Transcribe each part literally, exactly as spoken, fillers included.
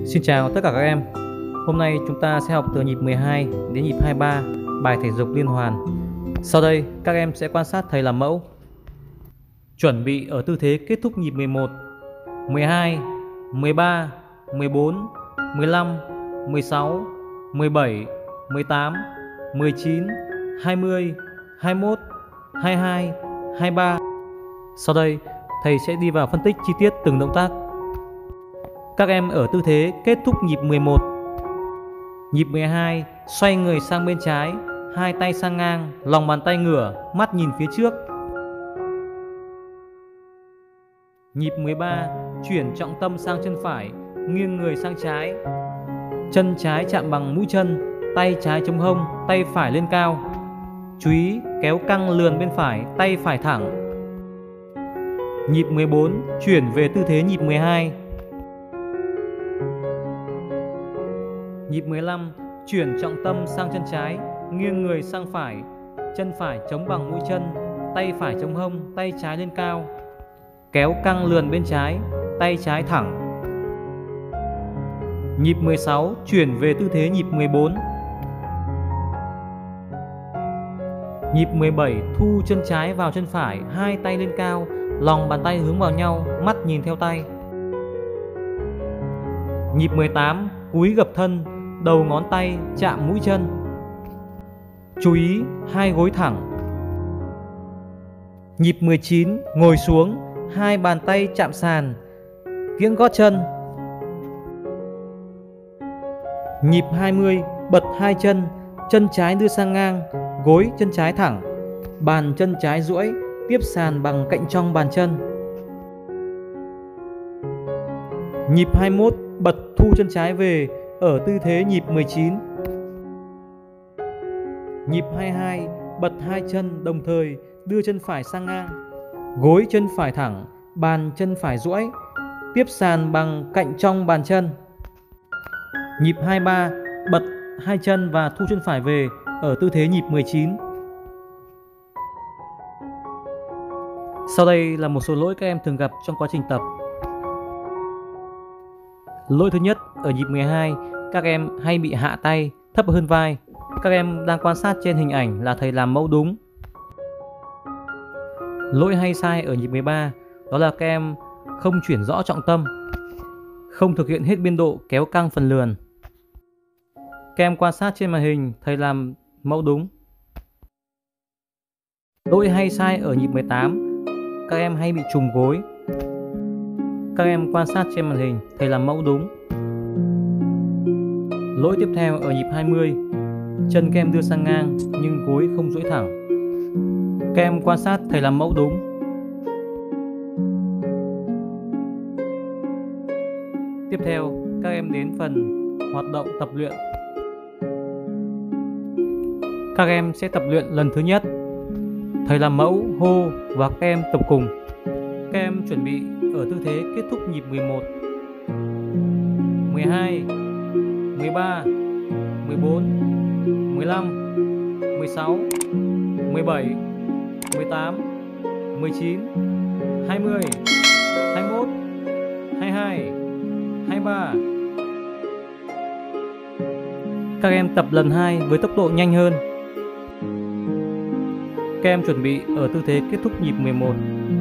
Xin chào tất cả các em. Hôm nay chúng ta sẽ học từ nhịp mười hai đến nhịp hai mươi ba, bài thể dục liên hoàn. Sau đây các em sẽ quan sát thầy làm mẫu. Chuẩn bị ở tư thế kết thúc nhịp mười một, mười hai, mười ba, mười bốn, mười lăm, mười sáu, mười bảy, mười tám, mười chín, hai mươi, hai mươi mốt, hai mươi hai, hai mươi ba. Sau đây thầy sẽ đi vào phân tích chi tiết từng động tác. Các em ở tư thế kết thúc nhịp mười một. Nhịp mười hai, xoay người sang bên trái, hai tay sang ngang, lòng bàn tay ngửa, mắt nhìn phía trước. Nhịp mười ba, chuyển trọng tâm sang chân phải, nghiêng người sang trái. Chân trái chạm bằng mũi chân, tay trái chống hông, tay phải lên cao. Chú ý kéo căng lườn bên phải, tay phải thẳng. Nhịp mười bốn, chuyển về tư thế nhịp mười hai. Nhịp mười lăm, chuyển trọng tâm sang chân trái, nghiêng người sang phải, chân phải chống bằng mũi chân, tay phải chống hông, tay trái lên cao. Kéo căng lườn bên trái, tay trái thẳng. Nhịp mười sáu, chuyển về tư thế nhịp mười bốn. Nhịp mười bảy, thu chân trái vào chân phải, hai tay lên cao, lòng bàn tay hướng vào nhau, mắt nhìn theo tay. Nhịp mười tám, cúi gập thân, đầu ngón tay chạm mũi chân. Chú ý hai gối thẳng. Nhịp mười chín, ngồi xuống, hai bàn tay chạm sàn, kiễng gót chân. Nhịp hai mươi, bật hai chân, chân trái đưa sang ngang, gối chân trái thẳng, bàn chân trái duỗi, tiếp sàn bằng cạnh trong bàn chân. Nhịp hai mươi mốt, bật thu chân trái về ở tư thế nhịp mười chín. Nhịp hai mươi hai, bật hai chân đồng thời, đưa chân phải sang ngang, gối chân phải thẳng, bàn chân phải duỗi, tiếp sàn bằng cạnh trong bàn chân. Nhịp hai mươi ba, bật hai chân và thu chân phải về ở tư thế nhịp mười chín. Sau đây là một số lỗi các em thường gặp trong quá trình tập. Lỗi thứ nhất, ở nhịp mười hai, các em hay bị hạ tay, thấp hơn vai. Các em đang quan sát trên hình ảnh là thầy làm mẫu đúng. Lỗi hay sai ở nhịp mười ba, đó là các em không chuyển rõ trọng tâm, không thực hiện hết biên độ kéo căng phần lườn. Các em quan sát trên màn hình, thầy làm mẫu đúng. Lỗi hay sai ở nhịp mười tám, các em hay bị trùng gối. Các em quan sát trên màn hình, thầy làm mẫu đúng. Lỗi tiếp theo ở nhịp hai mươi, chân các em đưa sang ngang nhưng gối không duỗi thẳng. Các em quan sát, thầy làm mẫu đúng. Tiếp theo, các em đến phần hoạt động tập luyện. Các em sẽ tập luyện lần thứ nhất. Thầy làm mẫu hô và các em tập cùng. Các em chuẩn bị ở tư thế kết thúc nhịp mười một, mười hai, mười ba, mười bốn, mười lăm, mười sáu, mười bảy, mười tám, mười chín, hai mươi, hai mươi mốt, hai mươi hai, hai mươi ba. Các em tập lần hai với tốc độ nhanh hơn. Các em chuẩn bị ở tư thế kết thúc nhịp mười một,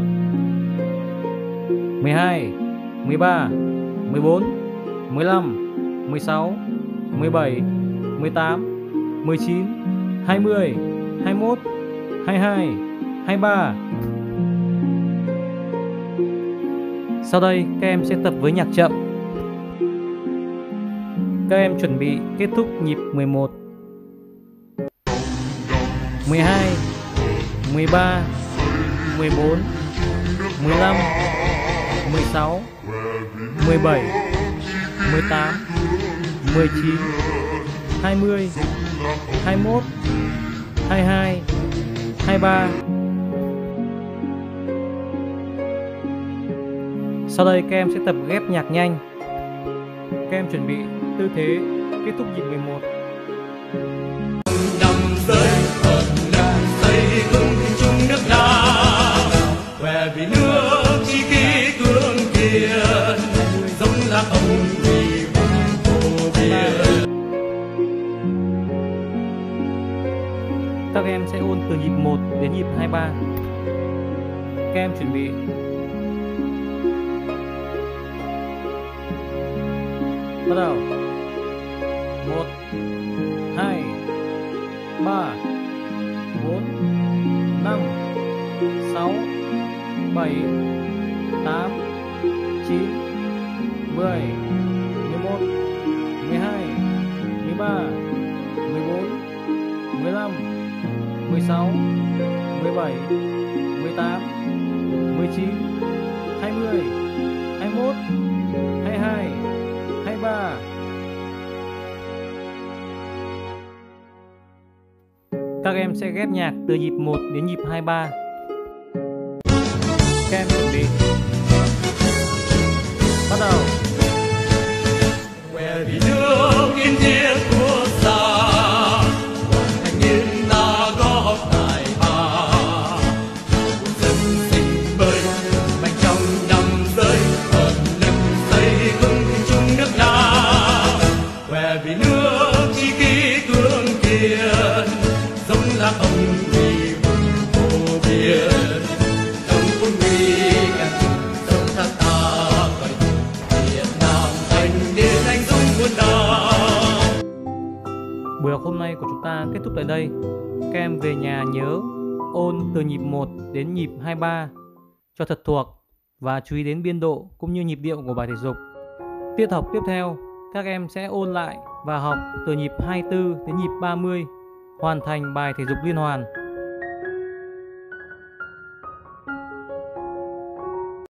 mười hai, mười ba, mười bốn, mười lăm, mười sáu, mười bảy, mười tám, mười chín, hai mươi, hai mươi mốt, hai mươi hai, hai mươi ba. Sau đây các em sẽ tập với nhạc chậm. Các em chuẩn bị kết thúc nhịp mười một, mười hai, mười ba, mười bốn, mười lăm, mười sáu, mười bảy, mười tám, mười chín, hai mươi, hai mươi mốt, hai mươi hai, hai mươi ba. Sau đây các em sẽ tập ghép nhạc nhanh. Các em chuẩn bị tư thế kết thúc nhịp mười một. Năm giới thuận là xây vững chung nước Nam, khỏe vì nước chi kỷ cương kiên, giống lá ông vì vùng vô biên. Các em sẽ ôn từ nhịp một đến nhịp hai ba. Các em chuẩn bị. Bắt đầu. một, hai, ba, bốn, năm, sáu, bảy, tám, chín, mười, mười một, mười hai, mười ba, mười bốn, mười lăm, mười sáu, mười bảy, mười tám, mười chín, hai mươi, hai mươi mốt, hai mươi hai, hai mươi ba. Các em sẽ ghép nhạc từ nhịp một đến nhịp hai ba. Các em chuẩn bị. Bắt đầu. Que vì nước yên thiên của xa, hoàn thành những ta góp tài ba. Dân sinh bơi mạnh trong năm giới, còn lực xây vững chung nước ta. Que vì nước chi kỷ cương kiên, sống là ông vì vùng vô biên. Trong quân nguy càng sống thác ta, coi Việt Nam thành niên anh dũng muôn đời. Buổi học hôm nay của chúng ta kết thúc tại đây. Các em về nhà nhớ ôn từ nhịp một đến nhịp hai ba cho thật thuộc và chú ý đến biên độ cũng như nhịp điệu của bài thể dục. Tiết học tiếp theo, các em sẽ ôn lại và học từ nhịp hai mươi tư đến nhịp ba mươi, hoàn thành bài thể dục liên hoàn.